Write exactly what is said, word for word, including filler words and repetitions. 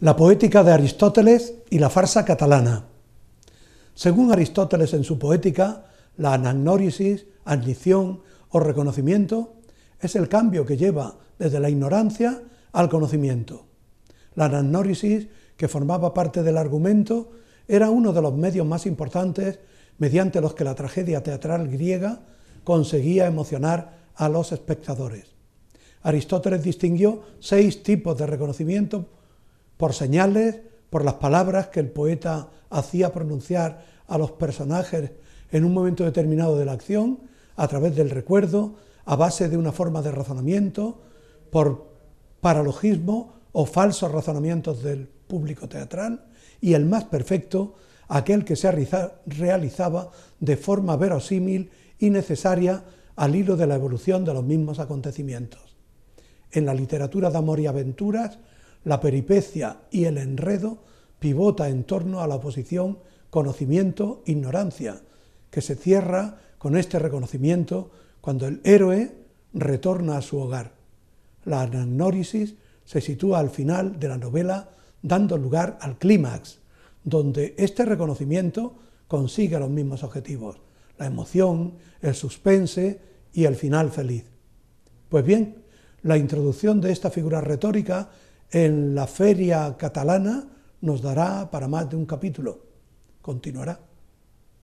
La poética de Aristóteles y la farsa catalana. Según Aristóteles en su poética, la anagnórisis, admisión o reconocimiento es el cambio que lleva desde la ignorancia al conocimiento. La anagnórisis, que formaba parte del argumento, era uno de los medios más importantes mediante los que la tragedia teatral griega conseguía emocionar a los espectadores. Aristóteles distinguió seis tipos de reconocimiento por señales, por las palabras que el poeta hacía pronunciar a los personajes en un momento determinado de la acción, a través del recuerdo, a base de una forma de razonamiento, por paralogismo o falsos razonamientos del público teatral, y el más perfecto, aquel que se realizaba de forma verosímil y necesaria al hilo de la evolución de los mismos acontecimientos. En la literatura de amor y aventuras, la peripecia y el enredo pivota en torno a la oposición conocimiento-ignorancia, que se cierra con este reconocimiento cuando el héroe retorna a su hogar. La anagnórisis se sitúa al final de la novela, dando lugar al clímax, donde este reconocimiento consigue los mismos objetivos: la emoción, el suspense y el final feliz. Pues bien, la introducción de esta figura retórica en la feria catalana nos dará para más de un capítulo. Continuará.